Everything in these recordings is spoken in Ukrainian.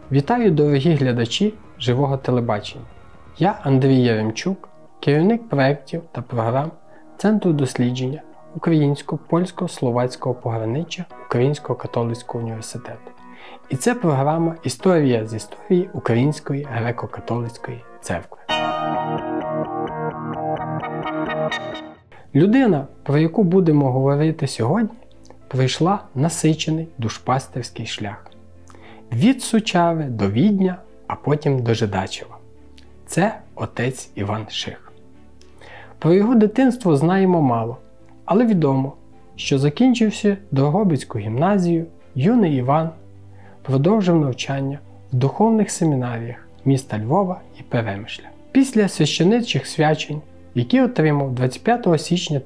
Вітаю, дорогі глядачі живого телебачення. Я Андрій Яремчук, керівник проєктів та програм Центру дослідження Українсько-Польсько-Словацького пограниччя Українського католицького університету. І це програма «Історія з історії Української греко-католицької церкви». Людина, про яку будемо говорити сьогодні, пройшла насичений душпастерський шлях. Від Сучави до Відня, а потім до Жидачева. Це отець Іван Ших. Про його дитинство знаємо мало, але відомо, що закінчивши Дрогобицьку гімназію, юний Іван продовжив навчання в духовних семінаріях міста Львова і Перемишля. Після священичих свячень, які отримав 25 січня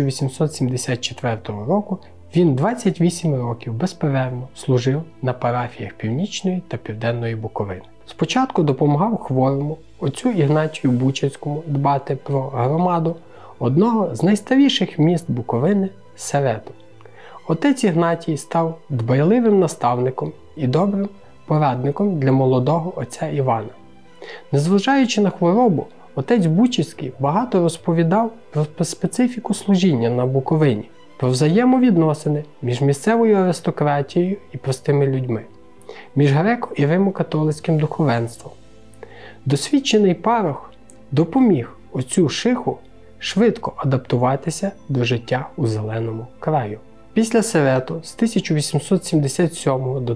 1874 року, він 28 років безперервно служив на парафіях Північної та Південної Буковини. Спочатку допомагав хворому отцю Ігнатію Бучацькому дбати про громаду одного з найстаріших міст Буковини – Середу. Отець Ігнатій став дбайливим наставником і добрим порадником для молодого отця Івана. Незважаючи на хворобу, отець Бучацький багато розповідав про специфіку служіння на Буковині, про взаємовідносини між місцевою аристократією і простими людьми, між греко- і римо-католицьким духовенством. Досвідчений парох допоміг отцю Шиху швидко адаптуватися до життя у Зеленому краю. Після Середу з 1877 до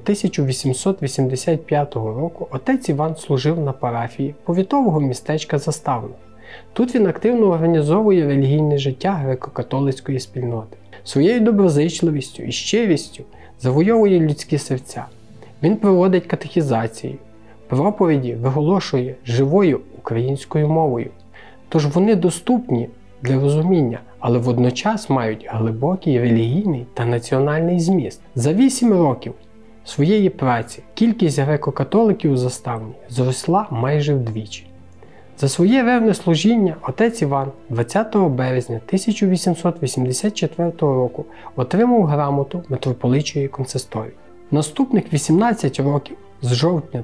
1885 року отець Іван служив на парафії повітового містечка Заставно. Тут він активно організовує релігійне життя греко-католицької спільноти. Своєю доброзичливістю і щирістю завойовує людські серця. Він проводить катехізації, проповіді виголошує живою українською мовою. Тож вони доступні для розуміння, але водночас мають глибокий релігійний та національний зміст. За 8 років своєї праці кількість греко-католиків у Заставні зросла майже вдвічі. За своє ревне служіння отець Іван 20 березня 1884 року отримав грамоту митрополичої консисторії. Наступних 18 років з жовтня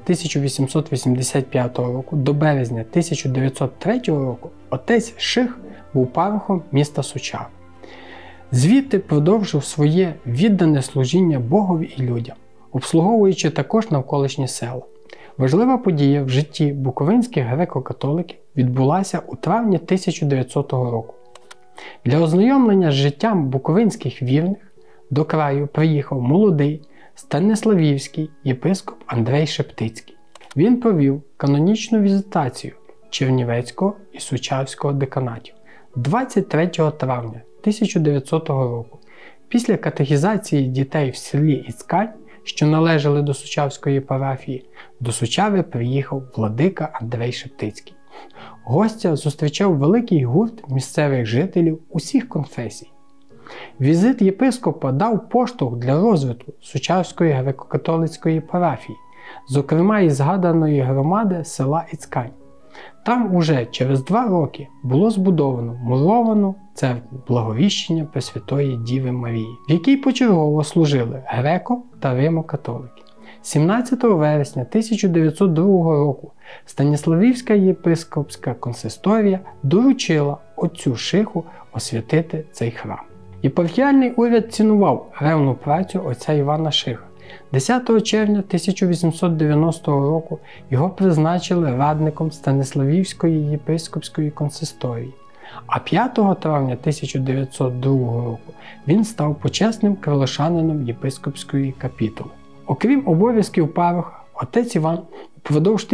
1885 року до березня 1903 року отець Ших був парохом міста Сучави. Звідти продовжив своє віддане служіння Богові і людям, обслуговуючи також навколишні села. Важлива подія в житті буковинських греко-католиків відбулася у травні 1900 року. Для ознайомлення з життям буковинських вірних до краю приїхав молодий станиславівський єпископ Андрей Шептицький. Він провів канонічну візитацію Чернівецького і Сучавського деканатів 23 травня 1900 року. Після катехізації дітей в селі Іцкань, що належали до Сучавської парафії, до Сучави приїхав владика Андрей Шептицький. Гостя зустрічав великий гурт місцевих жителів усіх конфесій. Візит єпископа дав поштовх для розвитку Сучавської греко-католицької парафії, зокрема і згаданої громади села Іцкань. Там уже через 2 роки було збудовано муровану церкву Благовіщення Пресвятої Діви Марії, в якій почергово служили греко- та римо-католики. 17 вересня 1902 року Станіславівська єпископська консисторія доручила отцю Шиху освятити цей храм. Єпархіальний уряд цінував ревну працю отця Івана Шиха. 10 червня 1890 року його призначили радником Станіславівської єпископської консисторії, а 5 травня 1902 року він став почесним крилишанином єпископської капітули. Окрім обов'язків пароха, отець Іван впродовж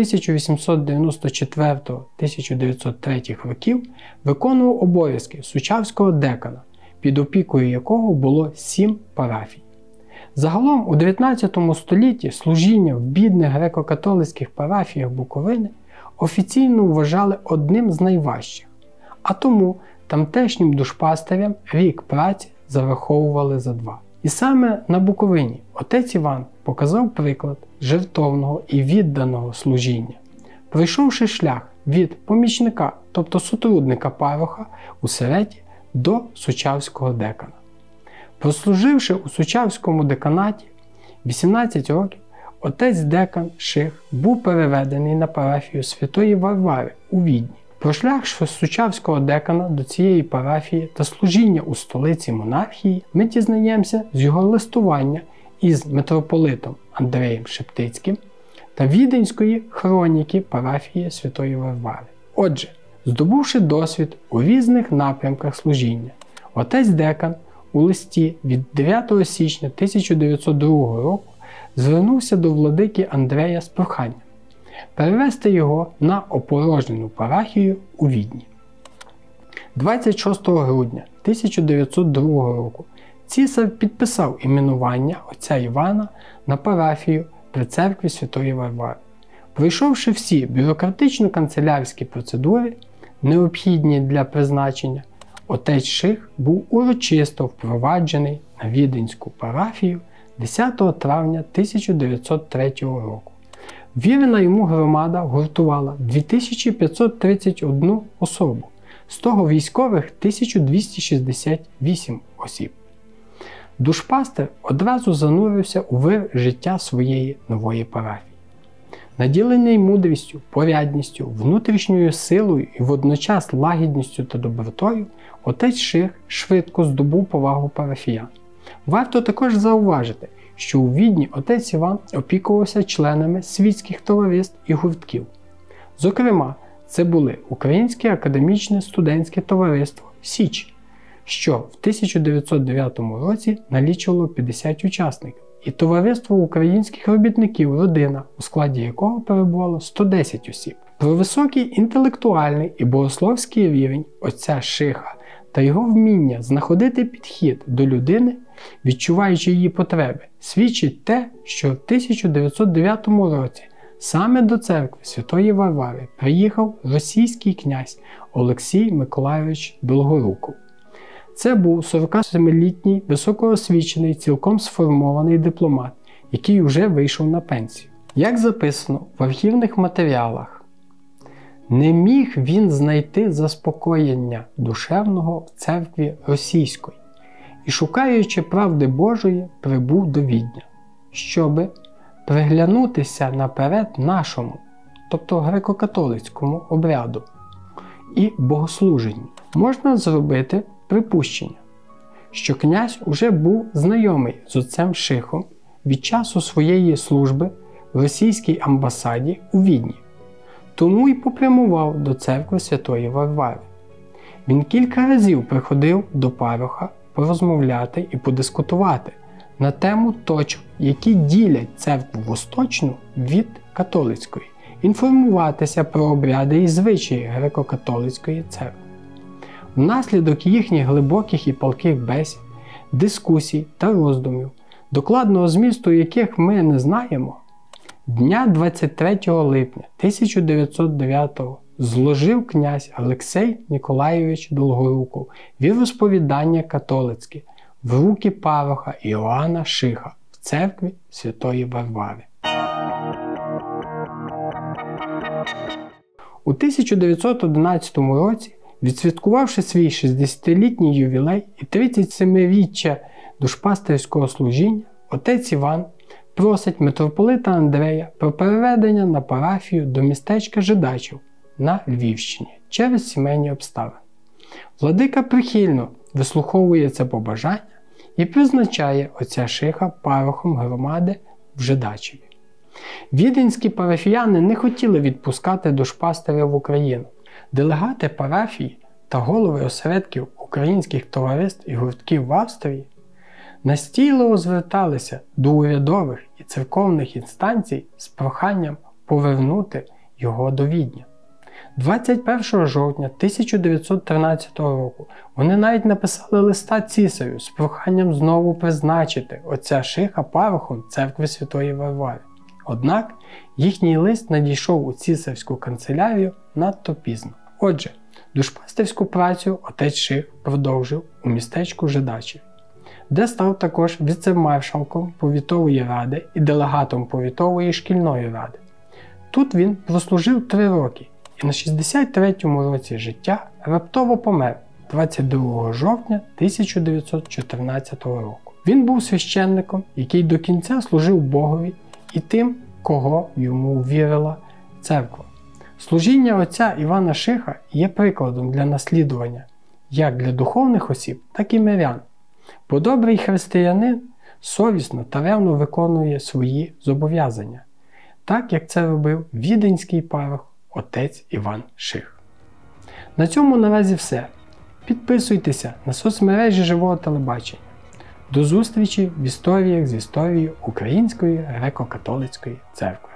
1894-1903 років виконував обов'язки сучавського декана, під опікою якого було 7 парафій. Загалом у 19 столітті служіння в бідних греко-католицьких парафіях Буковини офіційно вважали одним з найважчих, а тому тамтешнім душпастирям рік праці зараховували за 2. І саме на Буковині отець Іван показав приклад жертовного і відданого служіння, пройшовши шлях від помічника, тобто сотрудника пароха у Середі до Сучавського декана. Прослуживши у Сучавському деканаті 18 років, отець Декан Ших був переведений на парафію Святої Варвари у Відні. Про шлях сучавського декана до цієї парафії та служіння у столиці монархії ми дізнаємося з його листування із митрополитом Андреєм Шептицьким та віденської хроніки парафії Святої Варвари. Отже, здобувши досвід у різних напрямках служіння, отець Декан у листі від 9 січня 1902 року звернувся до владики Андрея з проханням перевести його на опорожнену парафію у Відні. 26 грудня 1902 року цісар підписав іменування отця Івана на парафію при церкві Святої Варвари. Пройшовши всі бюрократично-канцелярські процедури, необхідні для призначення, отець Ших був урочисто впроваджений на віденську парафію 10 травня 1903 року. Вірена йому громада гуртувала 2531 особу, з того військових 1268 осіб. Душпастер одразу занурився у вир життя своєї нової парафії. Наділений мудрістю, порядністю, внутрішньою силою і водночас лагідністю та добротою, отець Ших швидко здобув повагу парафіян. Варто також зауважити, що у Відні отець Іван опікувався членами світських товариств і гуртків. Зокрема, це були Українське академічне студентське товариство «Січ», що в 1909 році налічувало 50 учасників, і Товариство українських робітників «Родина», у складі якого перебувало 110 осіб. Про високий інтелектуальний і богословський рівень отця Шиха та його вміння знаходити підхід до людини, відчуваючи її потреби, свідчить те, що в 1909 році саме до церкви Святої Варвари приїхав російський князь Олексій Миколайович Долгоруков. Це був 47-літній, високоосвічений, цілком сформований дипломат, який вже вийшов на пенсію. Як записано в архівних матеріалах, не міг він знайти заспокоєння душевного в церкві російської і, шукаючи правди Божої, прибув до Відня, щоби приглянутися наперед нашому, тобто греко-католицькому обряду і богослуженню. Можна зробити припущення, що князь уже був знайомий з отцем Шихом від часу своєї служби в російській амбасаді у Відні, тому й попрямував до церкви Святої Варвари. Він кілька разів приходив до пароха порозмовляти і подискутувати на тему точок, які ділять церкву восточну від католицької, інформуватися про обряди і звичаї греко-католицької церкви. Внаслідок їхніх глибоких і палких бесід, дискусій та роздумів, докладного змісту яких ми не знаємо, дня 23 липня 1909 зложив князь Олексій Миколайович Долгоруков віросповідання католицьке в руки пароха Іоанна Шиха в церкві Святої Варвари. У 1911 році, відсвяткувавши свій 60-літній ювілей і 37-річчя душпастерського служіння, отець Іван просить митрополита Андрея про переведення на парафію до містечка Жидачів на Львівщині через сімейні обставини. Владика прихильно вислуховує це побажання і призначає отця Шиха парохом громади в Жидачеві. Віденські парафіяни не хотіли відпускати душпастиря в Україну. Делегати парафії та голови осередків українських товариств і гуртків в Австрії настійливо зверталися до урядових і церковних інстанцій з проханням повернути його до Відня. 21 жовтня 1913 року вони навіть написали листа цісарю з проханням знову призначити отця Шиха парохом церкви Святої Варвари. Однак їхній лист надійшов у цісарську канцелярію надто пізно. Отже, душпастерську працю отець Ших продовжив у містечку Жидачів, де став також віце-маршалком повітової ради і делегатом повітової шкільної ради. Тут він прослужив 3 роки і на 63-му році життя раптово помер 22 жовтня 1914 року. Він був священником, який до кінця служив Богові і тим, кого йому ввірила церква. Служіння отця Івана Шиха є прикладом для наслідування як для духовних осіб, так і мирян. Бо добрий християнин совісно та ревно виконує свої зобов'язання, так як це робив віденський парох отець Іван Ших. На цьому наразі все. Підписуйтеся на соцмережі Живого телебачення. До зустрічі в історіях з історією Української греко-католицької церкви.